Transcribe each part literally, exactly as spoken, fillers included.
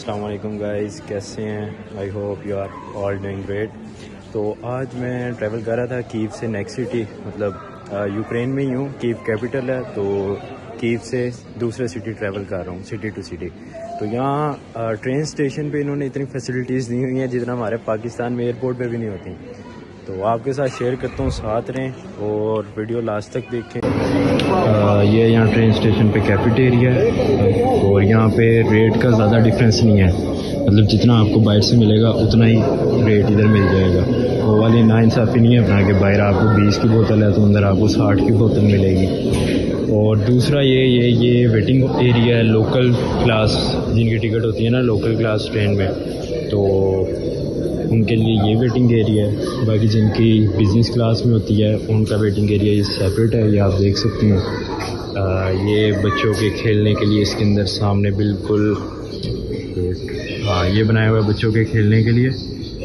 अस्सलाम वालेकुम गाइस, कैसे हैं? I hope you are all doing great. तो आज मैं ट्रैवल कर रहा था कीव से नेक्स्ट सिटी, मतलब यूक्रेन में ही हूँ। कीव कैपिटल है, तो कीव से दूसरे सिटी ट्रैवल कर रहा हूँ, सिटी टू सिटी। तो यहाँ ट्रेन स्टेशन पे इन्होंने इतनी फैसिलिटीज़ दी हुई हैं जितना हमारे पाकिस्तान में एयरपोर्ट पे भी नहीं होती। तो आपके साथ शेयर करता हूँ, साथ रहें और वीडियो लास्ट तक देखें। आ, ये यहाँ ट्रेन स्टेशन पे कैफेटेरिया है और यहाँ पे रेट का ज़्यादा डिफरेंस नहीं है, मतलब जितना आपको बाहर से मिलेगा उतना ही रेट इधर मिल जाएगा। वो वाली नाइंसाफ़ी नहीं है ना कि बाहर आपको बीस की बोतल है तो अंदर आपको साठ की बोतल मिलेगी। और दूसरा ये ये ये वेटिंग एरिया है लोकल क्लास, जिनकी टिकट होती है ना लोकल क्लास ट्रेन में, तो उनके लिए ये वेटिंग एरिया है। बाकी जिनकी बिज़नेस क्लास में होती है उनका वेटिंग एरिया ये सेपरेट है, ये आप देख सकते हैं। आ, ये बच्चों के खेलने के लिए इसके अंदर सामने बिल्कुल, हाँ ये बनाया हुआ है बच्चों के खेलने के लिए।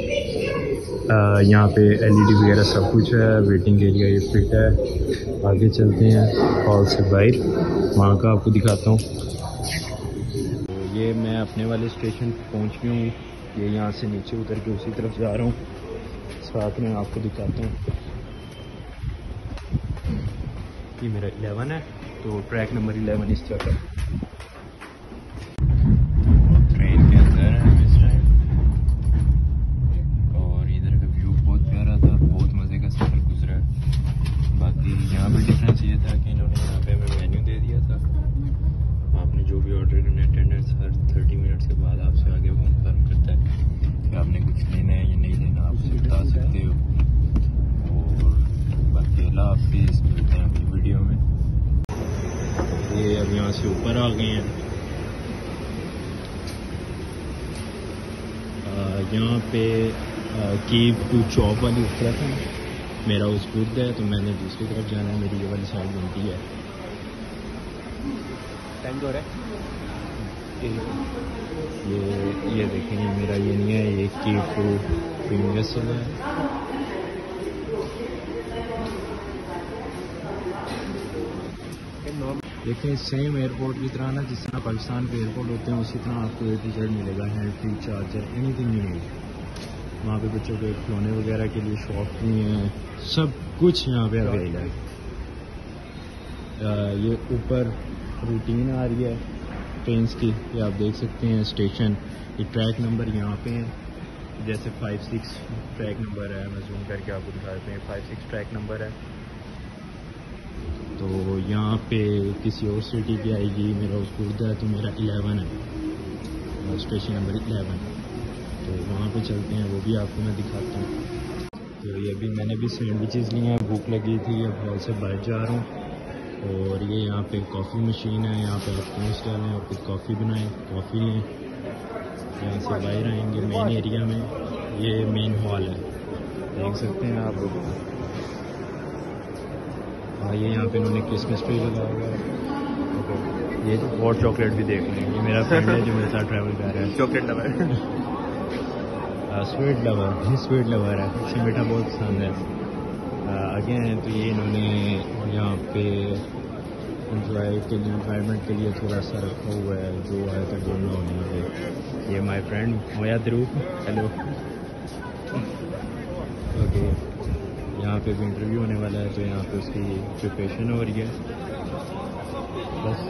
यहाँ पे एलईडी वगैरह सब कुछ है। वेटिंग एरिया ये फिट है। आगे चलते हैं हॉल से बाहर, वहाँ का आपको दिखाता हूँ। तो ये मैं अपने वाले स्टेशन पहुँच गया हूँ। ये यहाँ से नीचे उतर के उसी तरफ जा रहा हूँ, साथ में आपको दिखाता हूँ। ये मेरा इलेवन है, तो ट्रैक नंबर इलेवन इस जगह ट्रेन के अंदर है इस टाइम। और इधर का व्यू बहुत प्यारा था, बहुत मज़े का सफ़र गुजरा। बाकी यहाँ पे डिफरेंस ये था कि इन्होंने यहाँ पे हमें मेन्यू दे दिया था। आपने जो भी ऑर्डर करना है, अटेंडेंस हर थर्टी मिनट्स के बाद आपसे आगे कंफर्म करता है कि आपने कुछ लेना है या नहीं लेना, आप उसे बता सकते हो। और बाकी अल्लाह हाफिज़, मिलते हैं अगली वीडियो में। ये अब यहाँ से ऊपर आ गए हैं। यहाँ पे कीव टू चौप वाली उस तरफ है, मेरा उस बुद्ध है तो मैंने दूसरी तरफ जाना है, मेरी ये वाली साइड बनती है। टाइम तो है ये ये देखें, ये मेरा ये नहीं है, ये कीव टू प्रीवियस है। देखें सेम एयरपोर्ट की तरह ना, जिस तरह पाकिस्तान के एयरपोर्ट होते हैं उसी तरह आपको ए टू जेड मिलेगा, हैंड फ्री, चार्जर, एनीथिंग नहीं मिलेगा। वहाँ पे बच्चों के खिलौने वगैरह के लिए शॉप भी हैं, सब कुछ यहाँ पे अवेलेबल है। ये ऊपर रूटीन आ रही है ट्रेन्स की, ये आप देख सकते हैं स्टेशन। ये ट्रैक नंबर यहाँ पे हैं, जैसे फाइव सिक्स ट्रैक नंबर है, मैं जूम करके आपको दिखा देते हैं, फाइव सिक्स ट्रैक नंबर है। तो यहाँ पे किसी और सिटी की आएगी, मेरा उस बुर्द है तो मेरा इलेवन है, स्टेशन नंबर इलेवन। तो वहाँ पे चलते हैं, वो भी आपको मैं दिखाता हूँ। तो ये भी मैंने भी सैंडविचेस लिए हैं, भूख लगी थी, अब हॉल से बाहर जा रहा हूँ। और ये यहाँ पे कॉफ़ी मशीन है, यहाँ पे आप पहुँच डालें और कुछ कॉफ़ी बनाएं, कॉफ़ी लें। यहाँ से बाहर आएंगे मेन एरिया में, ये मेन हॉल है, देख सकते हैं आप। हाँ ये यहाँ पे इन्होंने क्रिसमस ट्री लगा हुआ है। ये हॉट चॉकलेट भी देख लें, ये मेरा फ्रेंड है जो मेरे साथ ट्रैवल कर रहा है, chocolate lover sweet lover sweet lover है, इसे मीठा बहुत पसंद है। आगे हैं तो ये इन्होंने यहाँ पे इंजॉय के लिए, इन्वायरमेंट के लिए थोड़ा सा रखा हुआ है, जो है तो दोनों होने पे। ये माय फ्रेंड मोया ध्रुव, हेलो। ओके, यहाँ पे भी इंटरव्यू होने वाला है, तो यहाँ पे उसकी प्रिपरेशन हो रही है। बस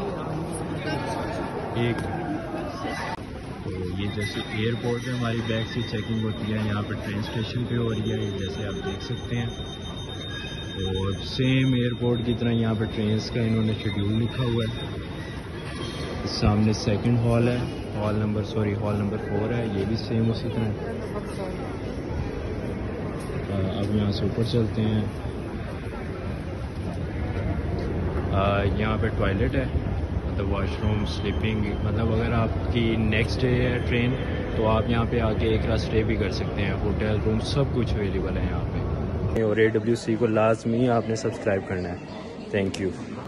एक तो ये जैसे एयरपोर्ट में हमारी बैग से चेकिंग होती है, यहाँ पे ट्रेन स्टेशन पे हो रही है, जैसे आप देख सकते हैं। और सेम एयरपोर्ट की तरह यहाँ पे ट्रेन्स का इन्होंने शेड्यूल लिखा हुआ है। सामने सेकंड हॉल है, hall number sorry hall number four है, ये भी सेम उसी तरह। अब यहाँ से ऊपर चलते हैं। यहाँ पे टॉयलेट है, मतलब वॉशरूम, स्लीपिंग, मतलब अगर आपकी नेक्स्ट डे है ट्रेन तो आप यहाँ पे आके एक रात स्टे भी कर सकते हैं। होटल रूम सब कुछ अवेलेबल है यहाँ पे। और ए डब्ल्यू सी को लाजमी आपने सब्सक्राइब करना है। Thank you.